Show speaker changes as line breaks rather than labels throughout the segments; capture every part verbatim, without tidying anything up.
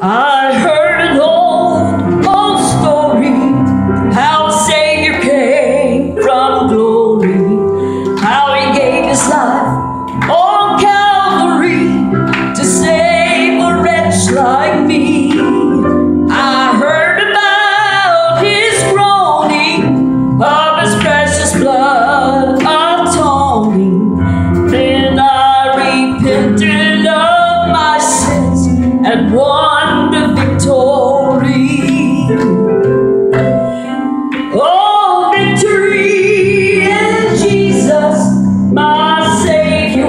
I heard an old, old story, how a Savior came from glory, how He gave His life on Calvary to save a wretch like me. I heard about His groaning, of His precious blood atoning. Then I repented of my sins and won the victory. Oh, victory in Jesus, my Savior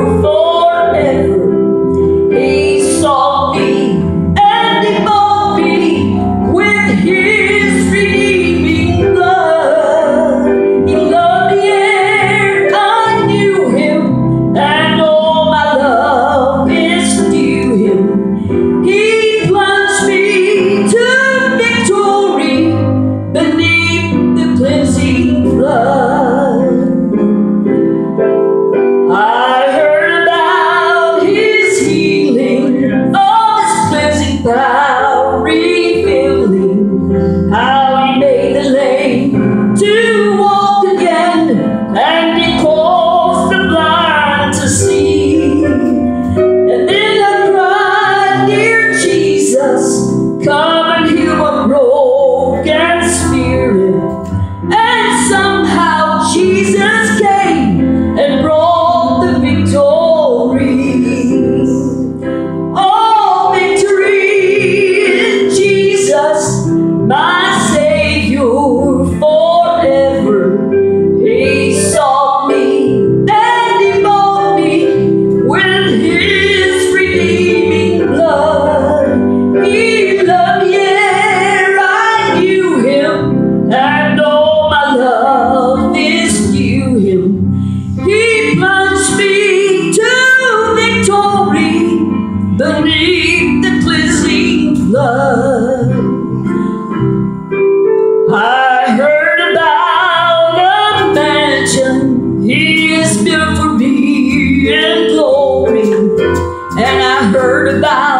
forever. He sought me and He bought me with His redeeming blood. He loved the air, I knew Him, and all my love is due Him. He plunged me to victory beneath the cleansing flood. I heard about His healing, of His cleansing power revealing, how He made the lame to walk again, and He caused the blind to see. And then I cried, dear Jesus, come and heal my broken spirit. And somehow Jesus came and brought the victory. Oh, victory in Jesus, my Savior forever. He sought me and He bought me with His redeeming blood. He loved the air, I knew Him, and all my love is due Him. He plunged me to victory beneath the cleansing flood. I heard about a mansion He has built for me in glory, and I heard about